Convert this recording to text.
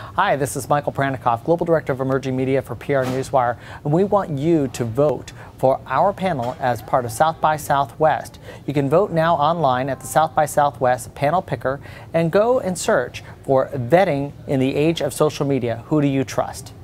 Hi, this is Michael Pranikoff, Global Director of Emerging Media for PR Newswire, and we want you to vote for our panel as part of South by Southwest. You can vote now online at the South by Southwest panel picker and go and search for vetting in the age of social media. Who do you trust?